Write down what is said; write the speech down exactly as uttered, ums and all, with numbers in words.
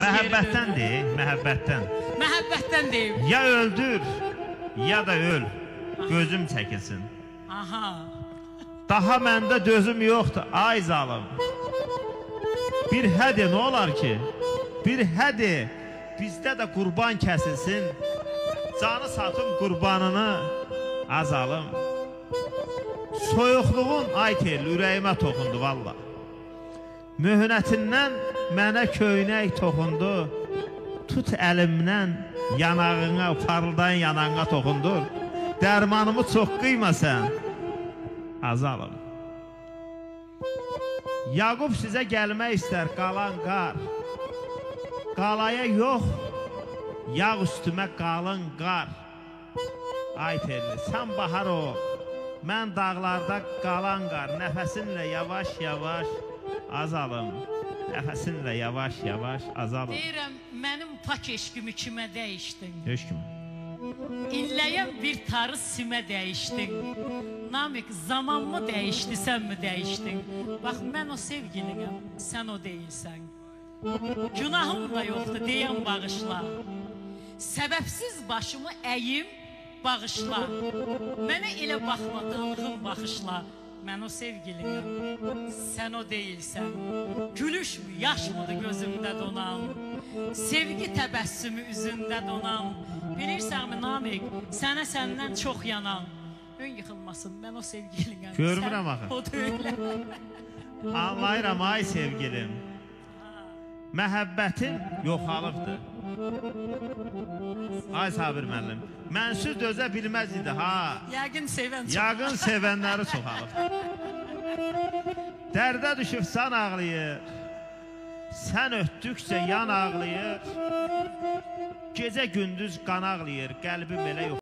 Məhəbbətdəndir, məhəbbətdən. Məhəbbətdən deyim. Ya öldür, ya da öl. Gözüm çəkilsin. Aha. Daha məndə dözüm yoxdur, ay zalım. Bir hədi nə olar ki? Bir hədi bizdə də qurban kəsilsin. Canı satım qurbanını azalım. Soyuqluğun ay tel ürəyimə toxundu valla. Möhnətindən mənə köynək toxundu. Tut əlimdən yanağına, parıldayan yanağına toxundur. Dərmanımı çox qıyma sən, azalım. Yaqub sizə gəlmək istər qalan qar. Qalaya yox, yağ üstümə qalın qar. Ay telli, sən bahar ol, mən dağlarda qalan qar. Nəfəsinlə yavaş-yavaş azalım. Nəfəsinlə yavaş-yavaş azalım. Deyirəm, mənim pak eşqimi kimə dəyişdin? Heç kimə. İlləyən bir tarı simə dəyişdin. Namik, zaman mı dəyişdi, sən mi dəyişdin? Bax, mən o sevgilinəm, sən o deyilsən. Günahım da yoxdur, deyən bağışla. Səbəbsiz başımı əyim, bağışla. Mənə elə baxma, tanrım baxışla. Mən o sevgilinəm, sən o deyilsən. Gülüşmü, yaşmıdır gözümdə donan. Sevgi təbəssümü üzündə donan. Bilirsənmi Namik, sənə səndən çox yanan. Ön yıxılmasın, mən o sevgilinəm. Görmürəm axı. O da öyle. Anlayıram ay sevgilim. Məhəbbətin yoxalıbdır. Ay Sabir müəllim, mənsiz dözə bilməz idi ha. Yəqin sevən çox. Yəqin sevənləri çoxalıbdır. Dərdə düşübsən ağlayır. Sən ötdükcə yan ağlayır. Gecə gündüz qan ağlayır. Qəlbim elə yox.